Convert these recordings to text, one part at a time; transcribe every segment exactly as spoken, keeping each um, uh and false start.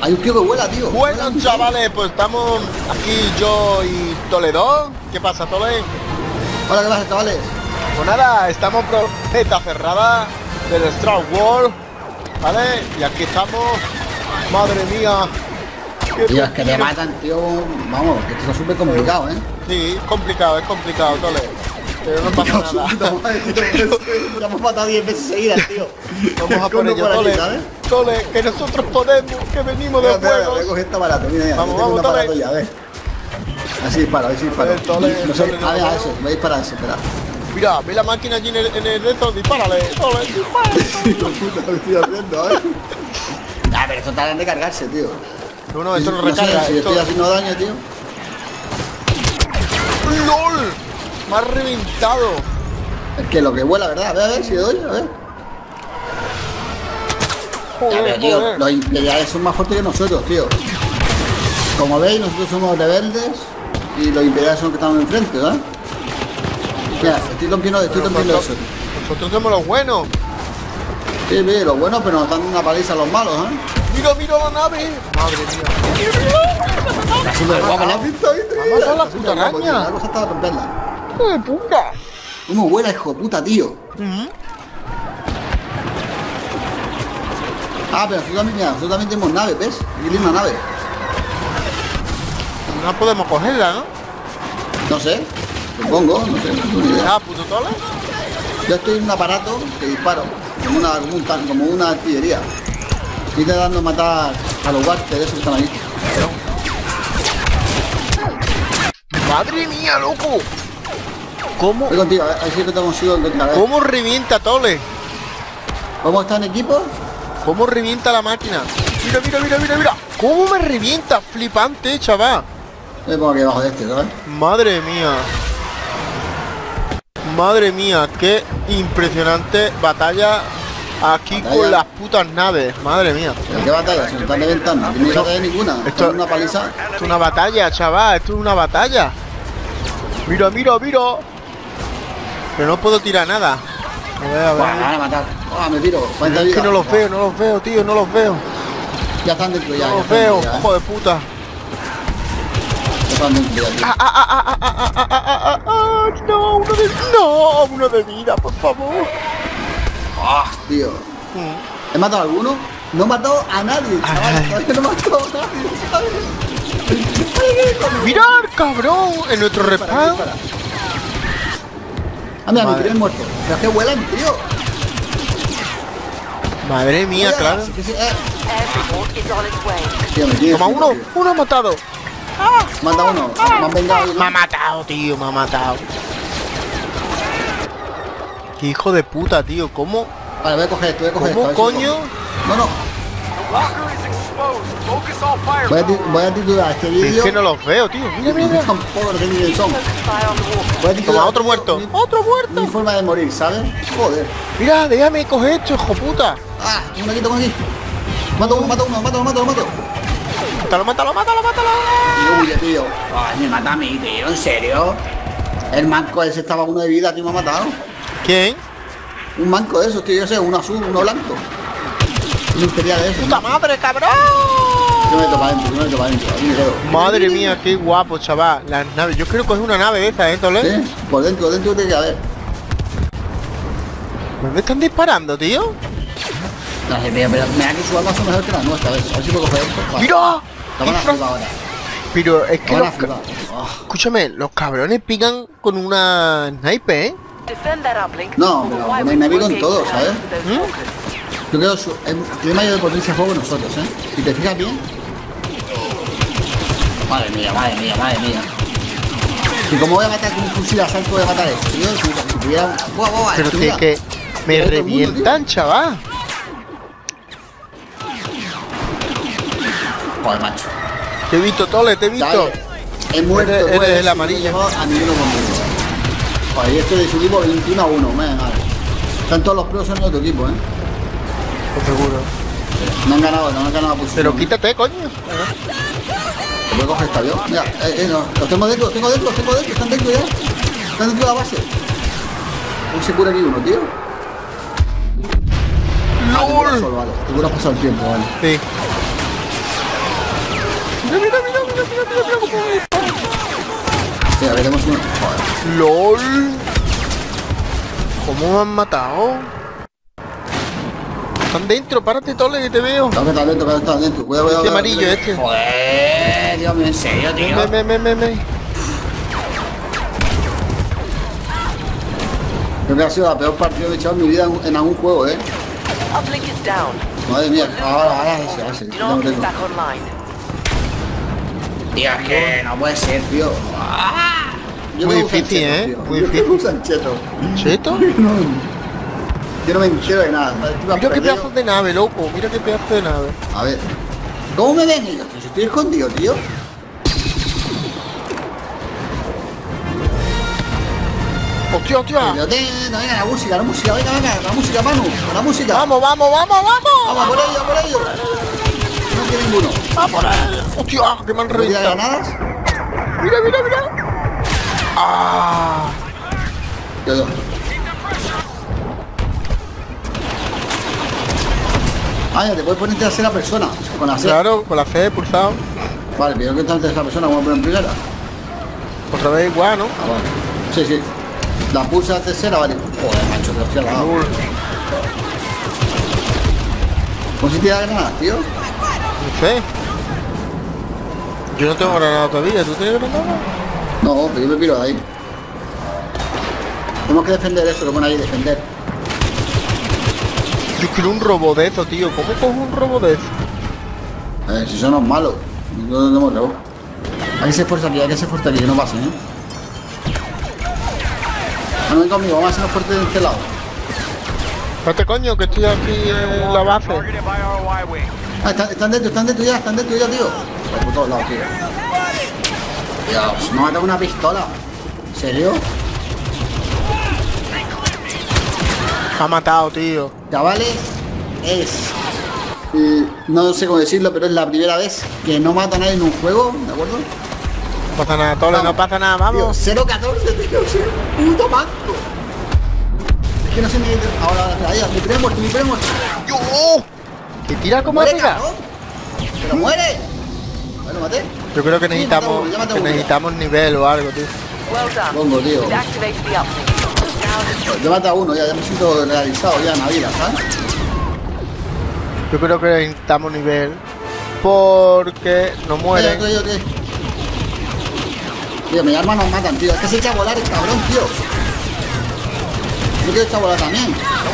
Hay un tío que vuela, tío. Bueno, chavales, pues estamos aquí yo y Toledo. ¿Qué pasa, Tole? Hola, ¿qué pasa, chavales? Pues nada, estamos por beta cerrada del Star Wars, ¿vale? Y aquí estamos. Madre mía. Tío, es que te matan, tío. Vamos, que esto es súper complicado, ¿eh? Sí, es complicado, es complicado, Tole. Pero no pasa nada. Te hemos matado diez veces seguidas, tío. Vamos a por ello, Tole. Tole, que nosotros podemos, que venimos de juegos. Voy a coger este barato, mira, mira. Vamos, tengo vamos, un Tole. aparato ya, a ver. Así dispara, a ver si dispara. Tole, No sé, Tole, no, a ver, no. a eso, voy a disparar a ese, espera. Mira, ve la máquina allí en el, en el reto, dispárale, Tole, dispárale. Puta, lo estoy haciendo, ¿eh? Ah, pero esto tarda en recargarse, tío. No, no, esto no No sé, recarga. si esto... estoy haciendo daño, tío. ¡Lol! Me ha reventado. Es que lo que vuela, ¿verdad? A ver, a ver si le doy, a ver. Joder, Ya, pero, tío, joder. los imperiales son más fuertes que nosotros, tío. Como veis, nosotros somos rebeldes y los imperiales son los que estamos enfrente, ¿verdad? Mira, estoy rompiendo, estoy Pero rompiendo nosotros, eso. nosotros somos los buenos. Sí, sí, lo bueno, pero nos están dando una paliza a los malos, ¿eh? Mira, mira la nave. Madre mía. Está súper guapa, ¿la has visto? ¿Viste? Vamos a hacer la Está puta súper guapo, tío. araña. La cosa está a romperla. ¡Hijo de puta! ¿Cómo vuela, hijo de puta, tío? Ujú. Ah, pero nosotros también, mira, nosotros también tenemos nave, ¿ves? Aquí tiene una nave. No podemos cogerla, ¿no? No sé, supongo, no sé, no tengo ni idea. Ah, puto Tole. Yo estoy en un aparato que disparo, como una, como un tan- como una artillería. Estoy tratando de matar a los guardias de esos que están ahí. Madre mía, loco. ¿Cómo, Voy contigo, a ver, a ver si te consigo encontrar. A ver. cómo revienta Tole? ¿Cómo está en equipo? ¿Cómo revienta la máquina? Mira, mira, mira, mira, mira. ¿Cómo me revienta? Flipante, chaval. Me pongo aquí debajo de este, ¿sabes? Madre mía. Madre mía, qué impresionante batalla aquí Batalla. con las putas naves. Madre mía. ¿Pero qué batalla? Se nos están reventando. Aquí no hay batalla ninguna. Esto Esto- es una paliza. Esto es una batalla, chaval. Esto es una batalla. Mira, mira, mira. Pero no puedo tirar nada. A ver, a ver. Buah, me van a matar. Ah, me tiro. cuarenta Es que vidas. no los Buah, veo, no los veo, tío, no los veo. Ya están dentro ya. No ya los están veo, dentro ya, ¿eh? hijo de puta. Ya están dentro ya, tío. Ah, ah, ah, ah, ah, ah, ah, ah, ah, ah, no, uno de... No, uno de vida, por favor. Ah, tío. Mm. ¿He matado a alguno? No he matado a nadie, A chaval. nadie. Todavía no he matado a nadie, ¿sabes? Mirad, cabrón, en nuestro Dispara, respawn. dispara. Ah, mira, mi Madre. primer muerto. Pero es que vuelan, tío. Madre mía, Mira, claro. sí que sí, eh. Airport is on its way. Tío, me tienes Toma flipo, uno, tío. uno ha matado. Manda uno. Me han vengado. Me ha matado, tío, me ha matado. Qué hijo de puta, tío, ¿cómo? Vale, voy a coger esto, voy a coger ¿Cómo esto. a ver si coño? cojo. No, no. Voy a, ti- voy a titular este vídeo. Es que no los veo, tío. Mira, mira, mira. Tampoco no sé ni quién son. Fire on the water. Voy a titular Toma, otro muerto. Mi, Otro mi muerto. forma de morir, ¿sabes? Joder. Mira, déjame coger esto, hijo puta. Ah, tengo aquí, tengo aquí. Mato uno, mato uno, mato, mato, mato. Mátalo, mátalo, mátalo, mátalo. Y huye, tío. Ay, me mata a mí, tío, ¿en serio? El manco ese estaba uno de vida, tío, me ha matado. ¿Quién? Un manco de esos, tío, yo sé, uno azul, uno blanco. Un imperial de esos. ¡Puta ¿no? madre, cabrón! Yo me meto para adentro, yo me meto para adentro. Aquí me quedo. Madre mía, qué guapo, chaval. Las naves. Yo creo que es una nave esa, ¿eh, Tole? ¿Sí? Por dentro, dentro tiene que haber. ¿Dónde están disparando, tío? No sé, tío, pero me da que su arma son mejor que las nuestras, ¿ves? A ver si puedo coger esto. Vale. ¡Mira! La van a Infra- flipar ahora. Pero es que La van a los... flipar. ca- Oh. Escúchame, los cabrones pican con una sniper, ¿eh? Defend that uplink. No, or the pero Y-wings me- me vi won't con be todo, able to ¿sabes? access those ¿Mm? bunkers. Yo creo que su- em, tiene mayor de potencia de juego que nosotros, ¿eh? Si te fijas bien. Madre mía, madre mía, madre mía. ¿Y cómo voy a matar con un fusil de asalto? Voy a matar esto, tío. Si, si tuviera... Buah, buah, buah, Pero es que, mira. que me Mira todo el mundo, revientan, chaval. Joder, macho. Te he visto, Tole, te he visto. ¿Sabes? He muerto. Eres- pues, eres el y no he amarillo. llegado a ninguno conmigo. Joder, y esto de su equipo veintiuno a uno, madre madre. Están todos los pros en el otro equipo, ¿eh? Pues seguro. No han ganado, no han ganado la posición. Pero quítate, coño. Voy a coger esta avión. Mira, eh, eh, no, los tengo dentro, los tengo dentro, los tengo dentro, están dentro ya. Están dentro de la base. ¿Cómo se cura aquí uno, tío? Ah, te curas solo, vale. Te curas pasado el tiempo, vale. Sí. que tenemos uno. Joder. LOL. ¿Cómo me han matado? Están dentro, párate, Tole, que te veo. Tengo que estar dentro, que estar dentro. Cuidado, cuidado. Este cuidado, amarillo, cuidado. este. Joder, Dios mío, en serio, tío. Me, me, me, me, me. Creo que ha sido la peor partida que he echado en mi vida en, en algún juego, eh. Uplink is down. Madre mía, ahora, ahora, ese, ahora, ese. Do No not get tengo. back online. Tío, es que no puede ser, tío. Ah, yo Muy me gusta el difícil, cheto, ¿eh? tío. Muy Yo difícil. me gusta el cheto. ¿Cheto? No, yo no me entero de nada. Vale, tú vas Mira qué perdido. pedazo de nave, loco. Mira qué pedazo de nave. A ver. ¿Cómo me ven ellos? Tío? Si estoy escondido, tío. Hostia, hostia. Pero ten, no, venga, la música, la música, venga, venga, la música, Manu, la música. Vamos, vamos, vamos, vamos. Vamos, por ello, por ello. No tiene ninguno. Vamos, hostia, que me han ¿No tira reventado. granadas? Mira, mira, mira. Ah. Yo, yo. Ah, ya te puedes poner en tercera persona. Con la C. Claro, con la C pulsado. Vale, pero que está en tercera persona, vamos a poner en primera. Otra vez igual, ¿no? Ah, vale. Sí, sí. La pulsa en tercera, vale. Joder, macho, que hostia la ha dado. Lul. ¿Cómo se tira granadas, tío? No sé. Yo no tengo granada todavía. ¿Tú tienes granada? No, pero yo me piro de ahí. Tenemos que defender eso que pone ahí, defender. Yo quiero un robo de eso, tío. ¿Cómo cojo un robo de eso? Eh, si son los malos. No tenemos rebo. Hay que ser fuerte aquí, hay que ser fuerte aquí, que no pasen, ¿eh? Bueno, ven conmigo, vamos a ser fuertes de este lado. Espérate, coño, que estoy aquí en la base. Ah, están, están dentro, están dentro ya, están dentro ya, tío. Por todos lados, tío. Dios, me ha matado una pistola. ¿En serio? Me ha matado, tío. Chavales, es... eh, no sé cómo decirlo, pero es la primera vez que no mata a nadie en un juego, ¿de acuerdo? No pasa nada, Tole, no Vamos. pasa nada, Tío, vamos. cero catorce, tío, sí, puto manco. Es que no sé ni... Ahora, ahora, ahí, mi primer muerto, mi primer muerto. ¡Yo! ¿Te tira como Muere, pega? cabrón. Pero muere. Bueno, maté. Yo creo que Sí, necesitamos, mata uno, ya mata que uno ya. necesitamos nivel o algo, tío. Well done. Bongo, tío. We've activated the uplink. Now destroy. Yo maté a uno, ya, ya me siento realizado ya en la vida, ¿sabes? Yo creo que necesitamos nivel. Porque no Oye, mueren. oye, oye. Tío, mis armas nos matan, tío. Es que se echa a volar el cabrón, tío. Yo quiero echar a volar también.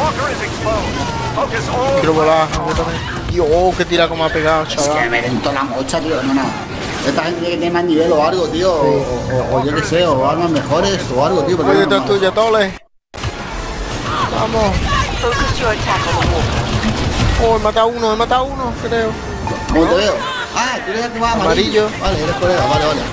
Quiero volar, yo también. Dios, que tira como ha pegado, Es que chaval. me rentó la mocha, tío. No, no. Esta gente tiene que tener más nivel o algo, tío. O, o- o yo qué sé, o armas mejores o algo, tío. porque Voy no detrás es tuya, Tole. Vamos. Focus your attack on the walker. Oh, he matado uno, he matado uno, creo. normal. ¿Cómo te veo? Ah, tú eres el que va amarillo. Amarillo. Vale, eres colega, vale, vale.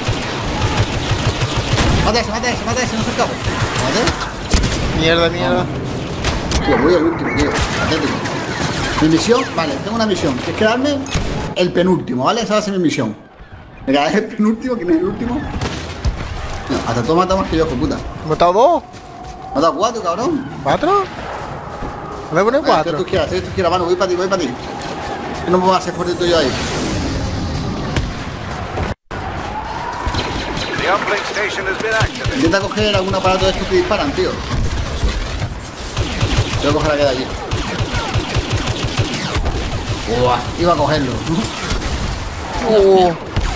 Mata ese, mata ese, mata ese, no se escape. Mate. Mierda, mierda. Tío, voy al último, tío. Atlético. Mi misión, vale, tengo una misión. Que es quedarme el penúltimo, ¿vale? Esa va a ser mi misión. Me quedaré el penúltimo, ¿quién es el último? No, hasta tú matas más que yo, hijo de puta. He matado dos. Mata cuatro, cabrón. ¿Cuatro? Me voy a poner Venga, que cuatro. tú quieras, que tú quieras, mano, voy para ti, voy para ti. Que no me vas a hacer fuerte tú y yo ahí. The uplink station has been activated. Intenta coger algún aparato de estos que disparan, tío. Voy a coger la que de allí. Uah, iba a cogerlo. Oh.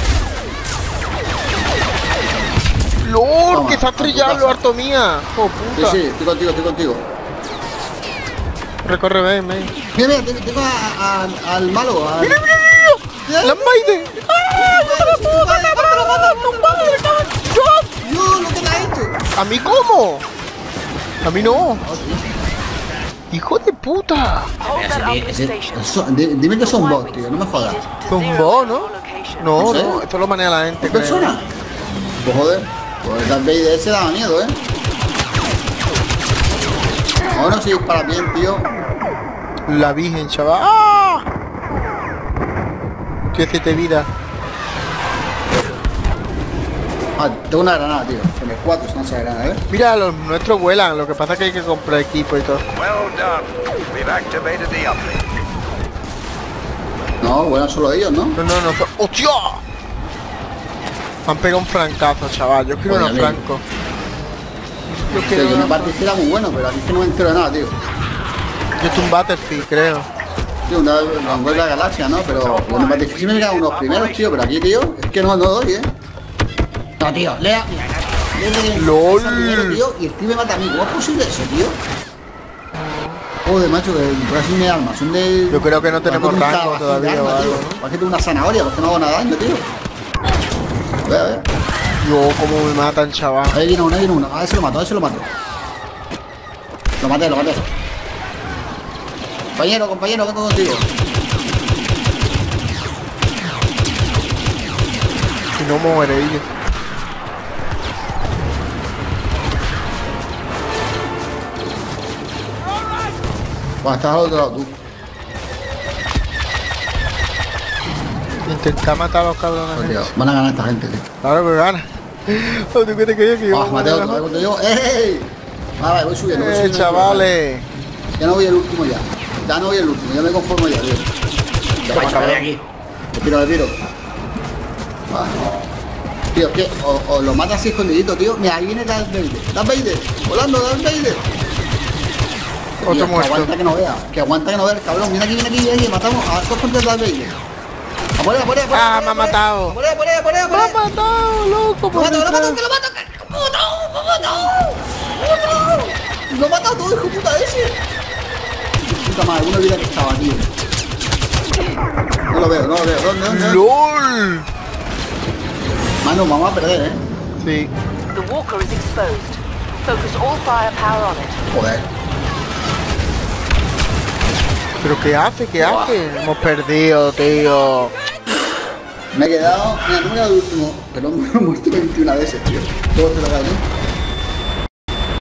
¡Lord! Toma, ¡Que se ha a tu estrellado casa. lo harto mía! ¡Oh, Sí, puta! sí, estoy contigo, estoy contigo. Recorre, ven, ven. Mira, mira, tengo, tengo a- a- al malo. Al... ¡Mira, mira, mira! ¡La Maiden! ¡Ah! ¡Mátala, puta! ¡Mátala, mátala! ¡No mames! ¡Yo! ¡Yo, lo que te ha hecho! ¿A mí cómo? A mí no. ¡Hijo de puta! Hold that uplink Ese- station. eso- di- dime que son bots, tío, no me jodas. Son Zero bots, to ¿no? your location. No, ¿En serio? no, esto lo maneja la gente. ¿Qué persona? Pues joder, pues el Darth Vader ese daba miedo, ¿eh? Ahora sí dispara bien, tío. creo. La Virgen, chaval. ¡Ah! Tío, siete vidas. Ah, tengo una granada, tío. Con el cuatro es una granada, ¿eh? Mira, los nuestros vuelan, lo que pasa es que hay que comprar equipo y todo. Well done. We've activated the uplink. No, vuelan solo ellos, ¿no? No, no, no. ¡Hostia! Han pegado un francazo, chaval. Yo quiero Oye, unos amigo. francos. Yo Tío, quiero yo en unos el Battlefield era muy bueno, pero aquí es que no me entero de nada, tío. Yo estoy un Battlefield, creo. Tío, una vez la galaxia, ¿no? Pero en el Battlefield sí me quedan unos primeros, tío, pero aquí, tío, es que no, no doy, ¿eh? No, tío, lea, mira, lea, lea, LOL. lea, primero, tío, y el tío me mata a mí. ¿Cómo es posible eso, tío? Joder, macho, que por así me armas, son de... Yo creo que no tenemos parece un rango calabacín todavía de arma, o algo, tío. ¿no? Parece que tengo una zanahoria, porque no hago nada daño, tío. A ver, a ver. Yo, cómo me matan, chaval. Ahí viene uno, ahí viene uno. A ver si lo mato, a ver si lo mato. Lo maté, lo maté. Compañero, compañero, vengo contigo. Si no muere ellos. Bueno, estás al otro lado tú. Intenta matar a los cabrones. Pues, tío, van a ganar esta gente, tío. Claro que gana. Oh, ¿tú qué te crees que yo? Ah, maté otro, ¿eh? Cuando yo. ¡Ey! Vale, vale, voy subiendo, voy Eh, subiendo. chavales. Ya no voy el último ya. Ya no voy el último, ya me conformo ya, tío. Ya va, cabrón, aquí. Me tiro, me tiro. Vale. Tío, es que o, o lo matas así escondidito, tío. Mira, ahí viene Darth Vader. Darth Vader, volando, Darth Vader. Otro Tío, que muerto. aguanta que no vea, que aguanta que no vea el cabrón. Viene aquí, viene aquí, viene aquí, matamos a todos contra el Darth Vader. A por él, a por él, a por él, Ah, a por él, me ha a por él. matado. A por él, a por él, a por él, a por ¡Me él. ha matado, loco! ¡Lo por mato, lo detrás. mato, que lo mato! que ¡Lo mato! ¡Lo mato! ¡Lo mato! ¡Lo mato todo, hijo puta ese! Puta madre, una vida que estaba, tío. No lo veo, no lo veo. ¿Dónde, dónde? dónde? ¡Lol! Mano, vamos a perder, ¿eh? Sí. The walker is exposed. Focus all firepower on it. Joder. ¿Pero qué hace? ¿Qué Buah. hace? Hemos perdido, tío. Me he quedado... Mira, no me he quedado el último, pero me he muerto veintiuna veces, tío. Todo se lo cae, ¿no?